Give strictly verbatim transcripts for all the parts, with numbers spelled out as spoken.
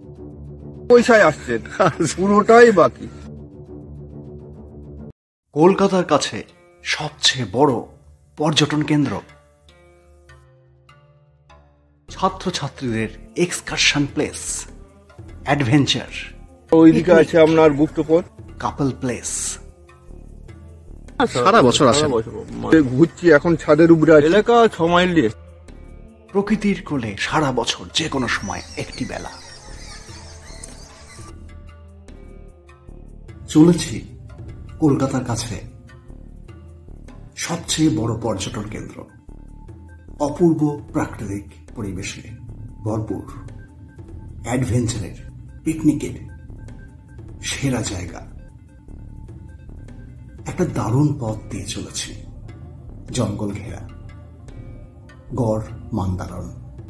পয়সায় আসছেন, পুরোটাই বাকি। কলকাতার কাছে সবচেয়ে বড় পর্যটন কেন্দ্র, ছাত্রছাত্রীদের এক্সকারশন প্লেস, অ্যাডভেঞ্চার, ওইদিকে আছে আপনার গুপ্তপথ, কাপল প্লেস। সারা বছর আসে, ঘুরছি এখন ছাদের উপরে এলাকা ছ মাইল দিয়ে। প্রকৃতির কোলে সারা বছর যে কোনো সময় একটি বেলা। চলেছি কলকাতার কাছে সবচেয়ে বড় পর্যটন কেন্দ্র, অপূর্ব প্রাকৃতিক পরিবেশে ভরপুর, অ্যাডভেঞ্চারের, পিকনিকের সেরা জায়গা। একটা দারুণ পথ দিয়ে চলেছি, জঙ্গল ঘেরা, গড় মান্দারণ।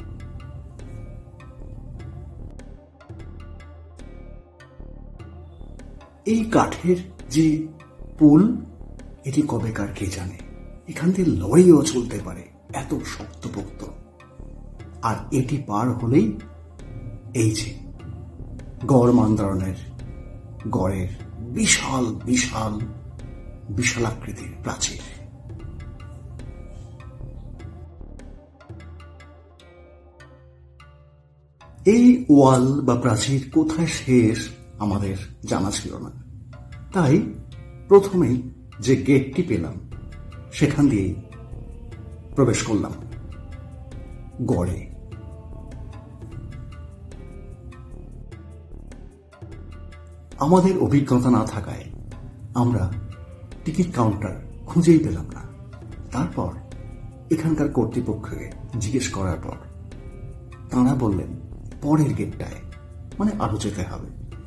এই কাঠের যে পুল, এটি কবেকার কে জানে। এখান থেকে লরিও চলতে পারে, এত শক্তপোক্ত। আর এটি পার হলেই এই যে গড় মান্দারণের গড়ের বিশাল বিশাল বিশালাকৃতির প্রাচীর। এই ওয়াল বা প্রাচীর কোথায় শেষ আমাদের জানা ছিল না, তাই প্রথমেই যে গেটটি পেলাম সেখান দিয়েই প্রবেশ করলাম গড়ে। আমাদের অভিজ্ঞতা না থাকায় আমরা টিকিট কাউন্টার খুঁজেই পেলাম না। তারপর এখানকার কর্তৃপক্ষকে জিজ্ঞেস করার পর তাঁরা বললেন পরের গেটটায়, মানে আরো যেতে হবে।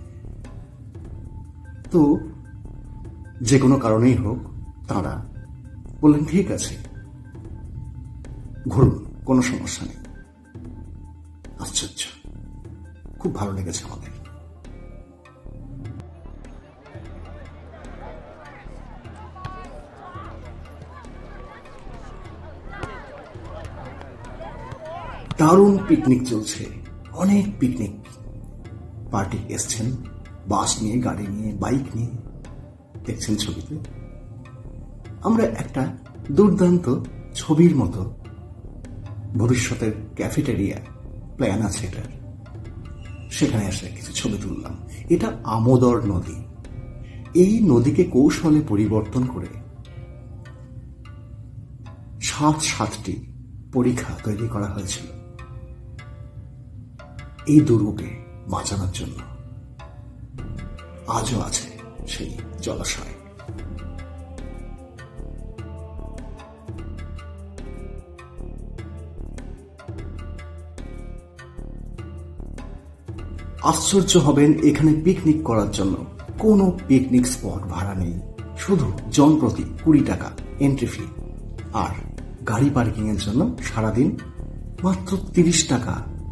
তো যে কোনো কারণেই হোক তাঁরা বললেন ঠিক আছে, ঘুরুন, কোনো সমস্যা নেই। আশ্চর্য, খুব ভালো লেগেছে আমাদের। দারুণ পিকনিক চলছে, অনেক পিকনিক পার্টি এসছেন, বাস নিয়ে, গাড়ি নিয়ে, বাইক নিয়ে, দেখছেন ছবিতে। আমরা একটা দুর্দান্ত ছবির মতো ভবিষ্যতের ক্যাফেটেরিয়া প্ল্যান আছে এটার, সেখানে এসে কিছু ছবি তুললাম। এটা আমোদর নদী। এই নদীকে কৌশলে পরিবর্তন করে সাত সাতটি পরীক্ষা তৈরি করা হয়েছিল এই দুর্গকে বাঁচানোর জন্য। আজও আছে সেই জলাশয়। আশ্চর্য হবেন, এখানে পিকনিক করার জন্য কোনো পিকনিক স্পট ভাড়া নেই, শুধু জনপ্রতি কুড়ি টাকা এন্ট্রি ফি, আর গাড়ি পার্কিং এর জন্য সারাদিন মাত্র তিরিশ টাকা।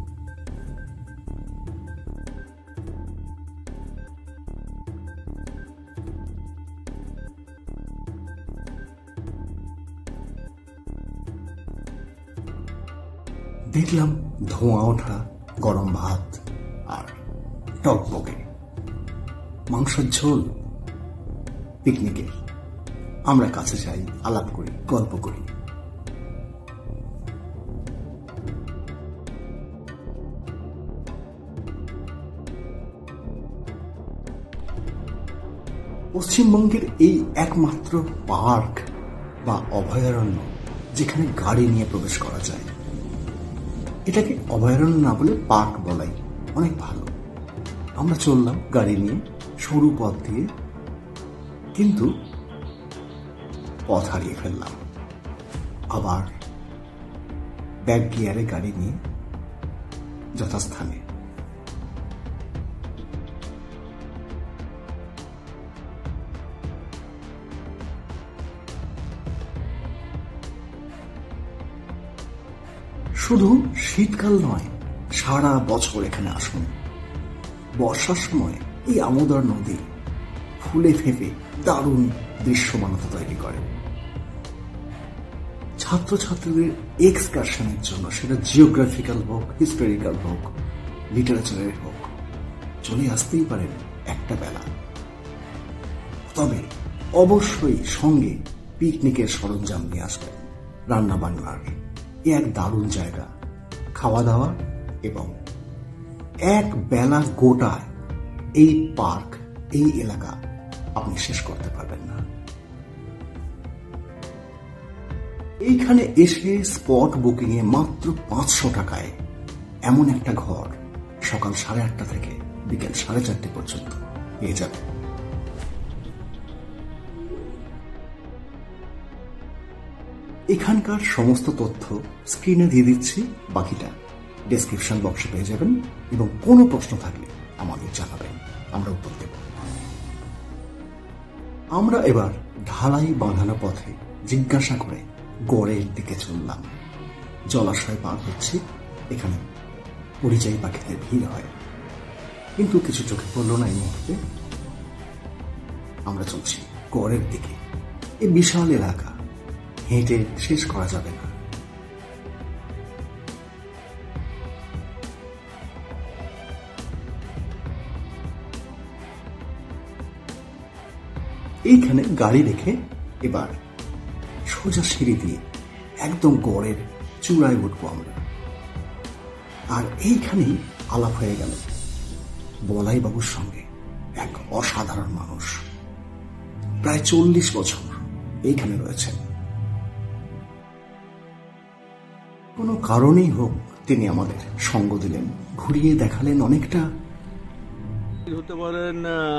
দেখলাম ধোঁয়া ওঠা গরম ভাত আর টকবগে মাংসের ঝোল পিকনিকের। আমরা কাছে যাই, আলাপ করি, গল্প করি। পশ্চিমবঙ্গের এই একমাত্র পার্ক বা অভয়ারণ্য যেখানে গাড়ি নিয়ে প্রবেশ করা যায়। এটাকে অভয়ারণ্য না বলে পার্ক বলাই অনেক ভালো। আমরা চললাম গাড়ি নিয়ে সরু পথ দিয়ে, কিন্তু পথ হারিয়ে ফেললাম। আবার ব্যাক গিয়ারে গাড়ি নিয়ে যথাস্থানে। শুধু শীতকাল নয়, সারা বছর এখানে আসুন। বর্ষার সময় এই আমোদর নদী ফুলে ফেঁপে দারুণ দৃশ্যমানতা তৈরি করে। ছাত্রছাত্রীদের এক্সকারশনের জন্য, সেটা জিওগ্রাফিক্যাল হোক, হিস্টোরিক্যাল হোক, লিটারেচারের হোক, চলে আসতেই পারেন একটা বেলা, তবে অবশ্যই সঙ্গে পিকনিকের সরঞ্জাম নিয়ে আসবেন। রান্না বান্নার এ এক দারুণ জায়গা, খাওয়া দাওয়া এবং এক বেলা গোটায় এই পার্ক, এই এলাকা আপনি শেষ করতে পারবেন না। এইখানে এসে স্পট বুকিং এ মাত্র পাঁচশো টাকায় এমন একটা ঘর সকাল সাড়ে আটটা থেকে বিকেল সাড়ে চারটে পর্যন্ত পেয়ে যাবে। এখানকার সমস্ত তথ্য স্ক্রিনে দিয়ে দিচ্ছি, বাকিটা ডেসক্রিপশন বক্সে পেয়ে যাবেন এবং কোনো প্রশ্ন থাকলে আমাদের জানাবেন, আমরা উত্তর দেব। আমরা এবার ঢালাই বাঁধানো পথে জিজ্ঞাসা করে গড়ের দিকে চললাম। জলাশয় পার হচ্ছি, এখানে পরিযায়ী পাখিদের ভিড় হয়, কিন্তু কিছু চোখে পড়ল না এই মুহূর্তে। আমরা চলছি গড়ের দিকে। এই বিশাল এলাকা হেঁটে শেষ করা যাবে না। এইখানে গাড়ি রেখে এবার সোজা সিঁড়ি দিয়ে একদম গড়ের চূড়ায় উঠবো আমরা। আর এইখানেই আলাপ হয়ে গেল বলাই বাবুর সঙ্গে, এক অসাধারণ মানুষ, প্রায় চল্লিশ বছর এইখানে রয়েছেন। কোনো কারণেই হোক তিনি আমাদের সঙ্গ দিলেন, ঘুরিয়ে দেখালেন অনেকটা। হতে পারেন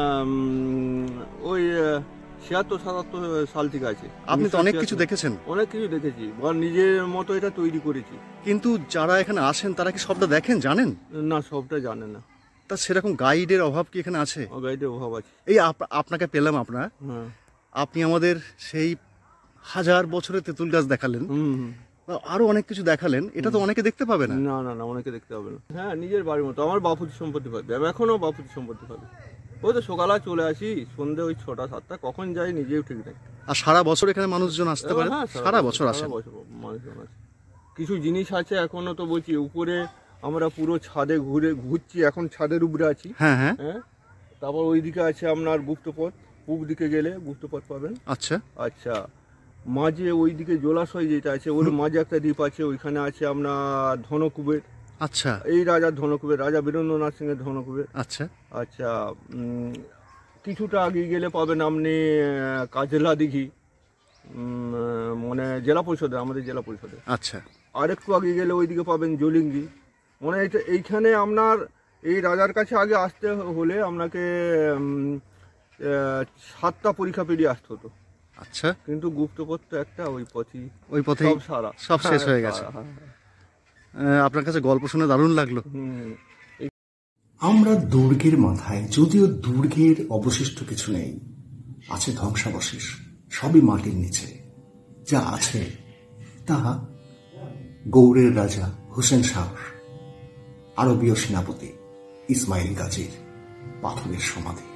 ওই ছিয়াত্তর সাতাত্তর সাল থেকে আছে। আপনি তো অনেক কিছু দেখেছেন। অনেক কিছু দেখেছি, বা নিজের মতো এটা তৈরি করেছি। কিন্তু যারা এখানে আসেন তারা কি সবটা দেখেন, জানেন? না, সবটা জানে না। তা সেরকম গাইডের অভাব কি এখানে আছে? গাইডের অভাব আছে। এই আপ- আপনাকে পেলাম, আপনার হ্যাঁ, আপনি আমাদের সেই হাজার বছরের তেঁতুল গাছ দেখালেন, হুম হুম। বা আরো অনেক কিছু দেখালেন, এটা তো অনেকে দেখতে পাবে না। না না না, অনেকে দেখতে হবে না। হ্যাঁ, নিজের বাড়ির মতো। আমার বাপুজি সম্পত্তি পাবে, আমি এখনো বাপুজি সম্পত্তি পাবে। ওই তো সকালে চলে আসি, সন্ধ্যে ওই ছটা সাতটা, কখন যাই নিজেও ঠিক নেই। আর সারা বছর এখানে মানুষজন আসতে পারে? হ্যাঁ, সারা বছর আসেন? সারা বছর মানুষজন আছে। কিছু জিনিস আছে এখনো, তো বলছি উপরে আমরা পুরো ছাদে ঘুরে ঘুরছি, এখন ছাদের উপরে আছি। হ্যাঁ হ্যাঁ। হ্যাঁ, তারপর ওইদিকে আছে আপনার গুপ্তপথ, পূব দিকে গেলে গুপ্তপথ পাবেন। আচ্ছা আচ্ছা, মাঝে ওইদিকে জলাশয় যেটা আছে, ওর মাঝে একটা দ্বীপ আছে, ওইখানে আছে আপনার ধনকুবের। আচ্ছা এই রাজার ধনকুবের, রাজা বীরেন্দ্রনাথ সিং এর ধনকুবের। আচ্ছা আচ্ছা, উম, কিছুটা আগে গেলে পাবেন আপনি আহ, কাজলা দিঘি, উম, আহ, মানে জেলা পরিষদে, আমাদের জেলা পরিষদে। আচ্ছা। আর একটু আগে গেলে ওইদিকে পাবেন জলিঙ্গি। মানে এইটা, এইখানে আপনার এই রাজার কাছে আগে আসতে হলে আপনাকে উম, আহ, সাতটা পরীক্ষা পেরিয়ে আসতে হতো। আচ্ছা, কিন্তু গুপ্তপথ তো একটা, ওই পথই ওই পথে সব সারা, সব শেষ হয়ে গেছে। হ্যাঁ, হ্যাঁ, আহ, আপনার কাছে গল্প শুনে দারুণ লাগলো। হুম। আমরা দুর্গের মাথায়, যদিও দুর্গের অবশিষ্ট কিছু নেই, আছে ধ্বংসাবশেষ, সবই মাটির নিচে। যা আছে তা গৌড়ের রাজা হুসেন শাহ, আরবীয় সেনাপতি ইসমাইল গাজীর পাথরের সমাধি।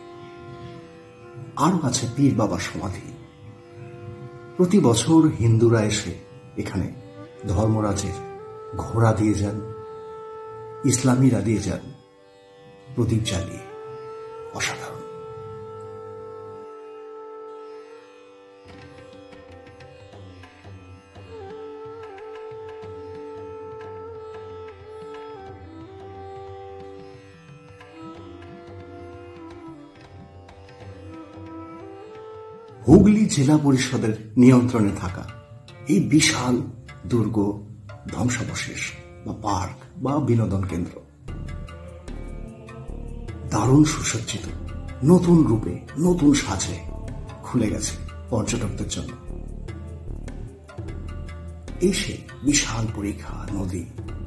আরও আছে পীর বাবার সমাধি। প্রতি বছর হিন্দুরা এসে এখানে ধর্মরাজের ঘোড়া দিয়ে যান, ইসলামীরা দিয়ে যান প্রদীপ জ্বালিয়ে। অসাধারণ। হুগলি জেলা পরিষদের নিয়ন্ত্রণে থাকা এই বিশাল দুর্গ, ধ্বংসাবশেষ বা পার্ক বা বিনোদন কেন্দ্র দারুণ সুসজ্জিত, নতুন রূপে, নতুন সাজে খুলে গেছে পর্যটকদের জন্য। এসে বিশাল পরিখা নদী,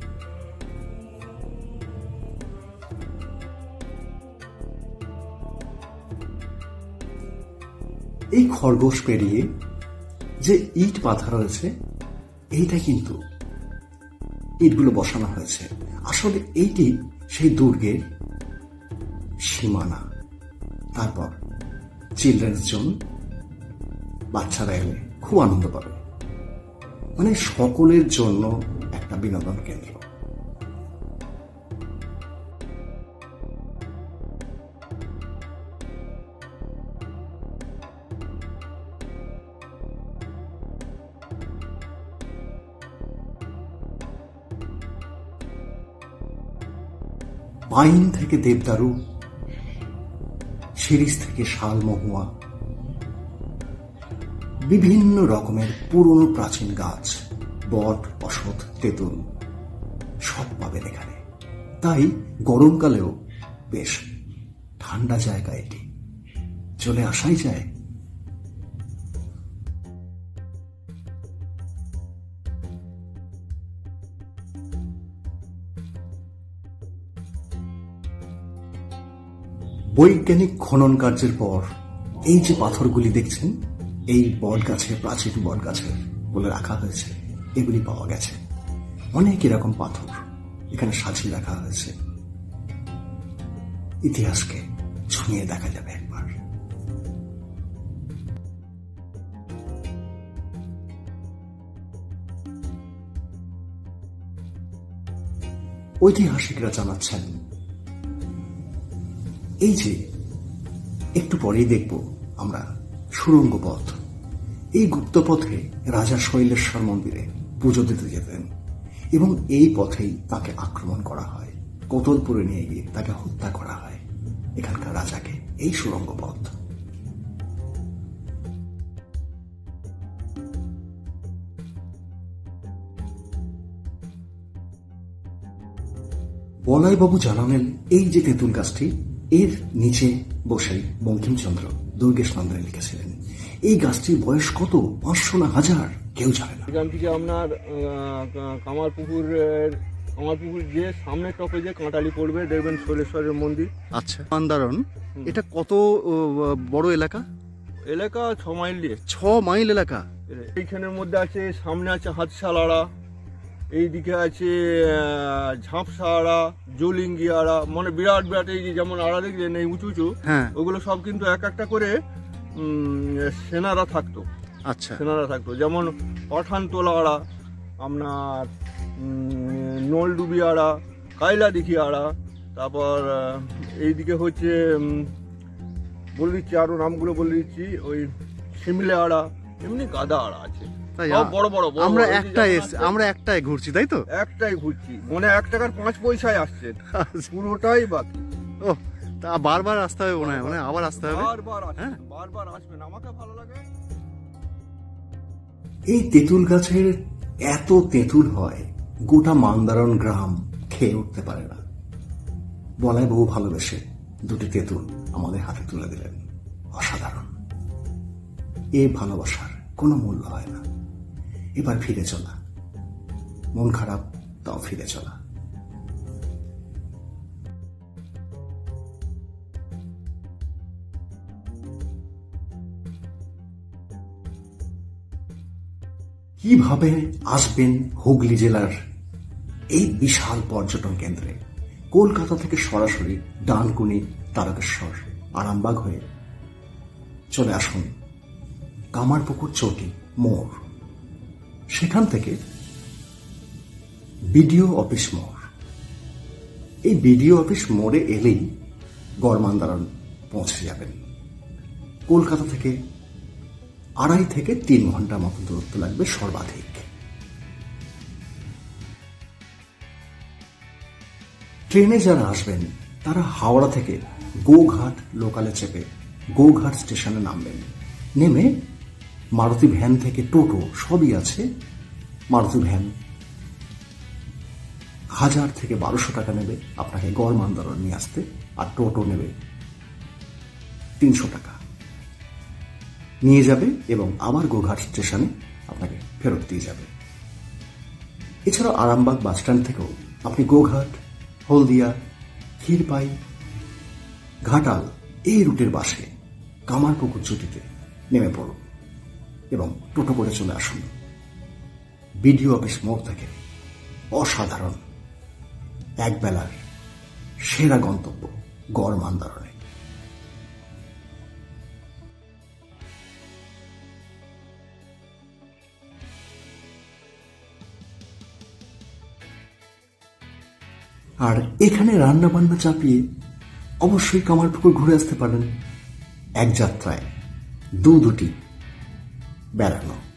এই খরগোশ পেরিয়ে যে ইট পাথর রয়েছে, এইটা কিন্তু ইটগুলো বসানো হয়েছে। আসলে এইটি সেই দুর্গের সীমানা। তারপর চিলড্রেন্স জোন, বাচ্চারা এলে খুব আনন্দ পাবে। মানে সকলের জন্য একটা বিনোদন কেন্দ্র। পাইন থেকে দেবদারু, শিরিষ থেকে শাল মহুয়া, বিভিন্ন রকমের পুরনো প্রাচীন গাছ, বট, অশ্বত্থ, তেঁতুল সব পাবেন এখানে। তাই গরমকালেও বেশ ঠান্ডা জায়গা এটি, চলে আসাই যায়। বৈজ্ঞানিক খনন কার্যের পর এই যে পাথরগুলি দেখছেন, এই বট গাছের, প্রাচীন বট গাছের বলে রাখা হয়েছে, এগুলি পাওয়া গেছে। অনেক এরকম পাথর এখানে সাজিয়ে রাখা হয়েছে। ইতিহাসকে ছুঁয়ে দেখা যাবে একবার। ঐতিহাসিকরা জানাচ্ছেন, এই যে একটু পরেই দেখব আমরা সুড়ঙ্গ পথ। এই গুপ্ত পথে রাজা শৈলেশ্বর মন্দিরে পুজো দিতে যেতেন এবং এই পথেই তাকে আক্রমণ করা হয়, কোতলপুরে নিয়ে গিয়ে তাকে হত্যা করা হয় এখানকার রাজাকে, এই সুড়ঙ্গ পথ। বলাইবাবু জানালেন, এই যে তেঁতুল গাছটি, এর নিচে বসে বঙ্কিমচন্দ্র দুর্গেশ নন্দনে লিখেছিলেন। এই গাছটির বয়স কত, পাঁচশো না হাজার, কেউ জানে না। এখান থেকে আপনার কামারপুকুরের কামারপুকুর যে সামনে টপে যে কাঁটালি পড়বে, দেখবেন শৈলেশ্বরের মন্দির। আচ্ছা, মন্দারণ এটা কত বড় এলাকা? এলাকা ছ মাইল দিয়ে। ছ মাইল এলাকা। এইখানের মধ্যে আছে, সামনে আছে হাতশালাড়া, এইদিকে আছে ঝাঁপসা আড়া, জলিঙ্গি আড়া, মানে বিরাট বিরাট, এই যে যেমন আড়া দেখলেন এই উঁচু উঁচু, ওগুলো সব কিন্তু এক একটা করে সেনারা থাকতো। আচ্ছা, সেনারা থাকতো, যেমন পাঠানতোলা আড়া, আপনার নলডুবি আড়া, কাইলাদিঘি আড়া, তারপর এইদিকে হচ্ছে বলে দিচ্ছি, আরো নামগুলো বলে দিচ্ছি, ওই শিমলে আড়া, এমনি গাদা আড়া আছে। বড় বড় আমরা একটাই আমরা একটাই ঘুরছি, তাই তো? একটাই ঘুরছি, মানে এক টাকার পাঁচ পয়সায় আসছে, পুরোটাই বাকি। ও, তা বারবার আসতে হবে মনে হয়, মানে আবার আসতে হবে, বারবার আসবেন, বারবার আসবেন, আমাকে ভালো লাগে। এই তেঁতুল গাছের এত তেঁতুল হয়, গোটা মন্দারণ গ্রাম খেয়ে উঠতে পারে না। বলাইবাবু ভালোবেসে দুটি তেঁতুল আমাদের হাতে তুলে দিলেন। অসাধারণ। এই ভালোবাসার কোনো মূল্য হয় না। এবার ফিরে চলা, মন খারাপ তাও ফিরে চলা। কিভাবে আসবেন হুগলি জেলার এই বিশাল পর্যটন কেন্দ্রে? কলকাতা থেকে সরাসরি ডানকুনি, তারকেশ্বর, আরামবাগ হয়ে চলে আসুন কামারপুকুর চটি মোড়। সেখান থেকে বিডিও অফিস মোড়। এই বিডিও অফিস মোড়ে এলেই গড়মন্দারণ পৌঁছে যাবেন। কলকাতা থেকে আড়াই থেকে তিন ঘন্টার মতো দূরত্ব লাগবে সর্বাধিক। ট্রেনে যারা আসবেন তারা হাওড়া থেকে গোঘাট লোকালে চেপে গোঘাট স্টেশনে নামবেন। নেমে মারুতি ভ্যান থেকে টোটো সবই আছে। মারুতি ভ্যান হাজার থেকে বারোশো টাকা নেবে আপনাকে গড়মন্দারণ নিয়ে আসতে, আর টোটো নেবে তিনশো টাকা, নিয়ে যাবে এবং আবার গোঘাট স্টেশনে আপনাকে ফেরত দিয়ে যাবে। এছাড়াও আরামবাগ বাসস্ট্যান্ড থেকেও আপনি গোঘাট, হলদিয়া, ক্ষীরপাই, ঘাটাল এই রুটের বাসে কামারপুকুর চটিতে নেমে পড়ুন এবং টোটো করে চলে আসুন বিডিও অফিস মোড় থেকে। অসাধারণ একবেলার সেরা গন্তব্য গড়মন্দারণে। আর এখানে রান্না বান্না চাপিয়ে অবশ্যই কামারপুকুর ঘুরে আসতে পারেন। এক যাত্রায় দু দুটি বেড়ানো।